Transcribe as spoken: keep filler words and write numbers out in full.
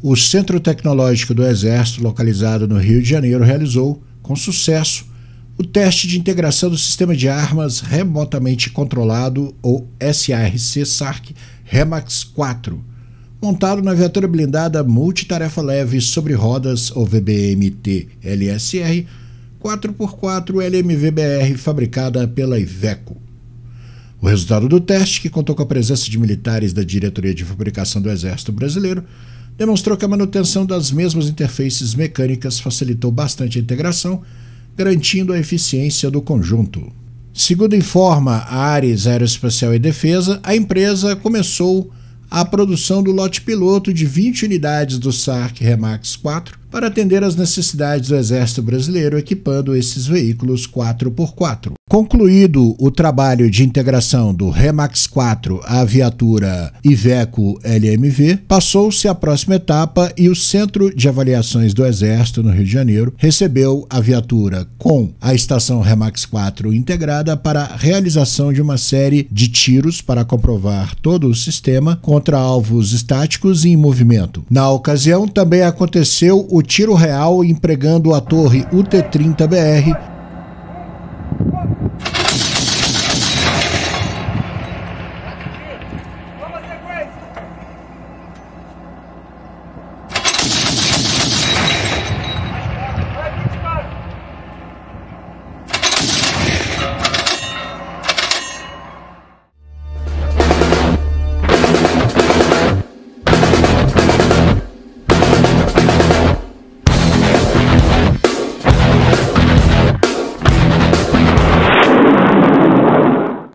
o Centro Tecnológico do Exército, localizado no Rio de Janeiro, realizou, com sucesso, o teste de integração do Sistema de Armas Remotamente Controlado, ou S A R C S A R C REMAX quatro, montado na viatura blindada multitarefa leve sobre rodas, ou V B M T L S R, quatro por quatro L M V B R, fabricada pela Iveco. O resultado do teste, que contou com a presença de militares da Diretoria de Fabricação do Exército Brasileiro, demonstrou que a manutenção das mesmas interfaces mecânicas facilitou bastante a integração, garantindo a eficiência do conjunto. Segundo informa a Ares Aeroespacial e Defesa, a empresa começou a produção do lote piloto de vinte unidades do S A R C REMAX quatro para atender às necessidades do Exército Brasileiro, equipando esses veículos quatro por quatro. Concluído o trabalho de integração do REMAX quatro à viatura Iveco L M V, passou-se à próxima etapa e o Centro de Avaliações do Exército, no Rio de Janeiro, recebeu a viatura com a estação REMAX quatro integrada para a realização de uma série de tiros para comprovar todo o sistema contra alvos estáticos e em movimento. Na ocasião, também aconteceu o tiro real empregando a torre U T trinta B R